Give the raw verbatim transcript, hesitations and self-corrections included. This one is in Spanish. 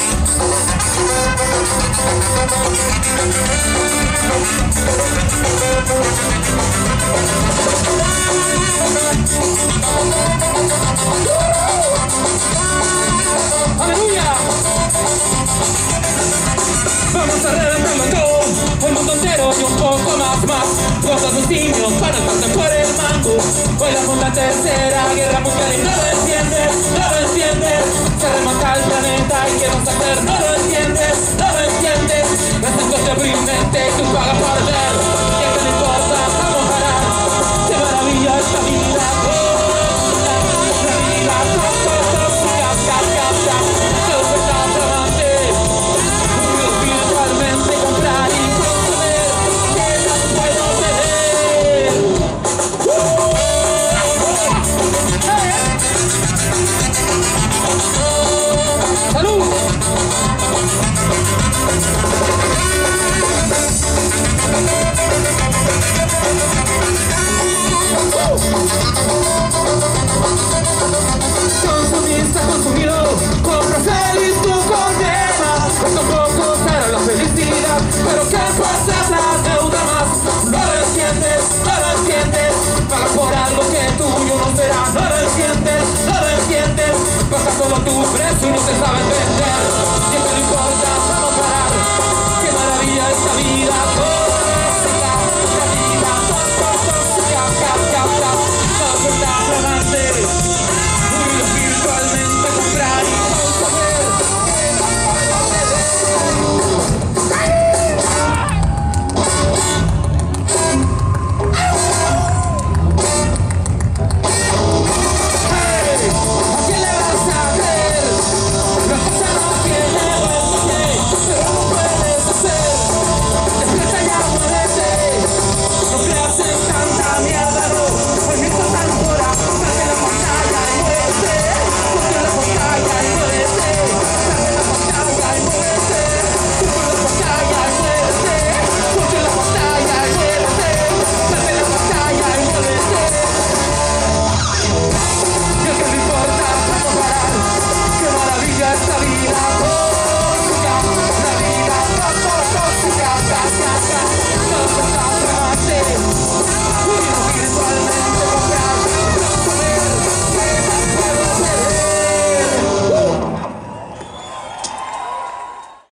¡Aleluya! Vamos a reventarlo todo, el mundo entero y un poco más, más. Cosas de simios para pasar por el mango. Hoy la segunda, tercera guerra mundial y no lo entiendes, no lo entiendes. Se remonta el planeta y quiero saber, no lo entiendes, no lo entiendes. No es algo deprimente, tú pagas por ver. ¿Qué te importa? Vamos a ganar. Qué maravilla esta vida. La vida, tanto tóxica, caca, todo está flamante. Virtualmente comprar y consumir. ¿Qué más puedo tener? ¡Salud! Consumista, consumido, compra feliz tu condena. Poco a poco será la felicidad, pero ¿qué pasa la deuda más? No lo entiendes, no lo entiendes. Pagas por algo que tuyo no será. No lo entiendes, no lo entiendes. Pagas solo tu precio y no te saben vender. ¿Qué te importa?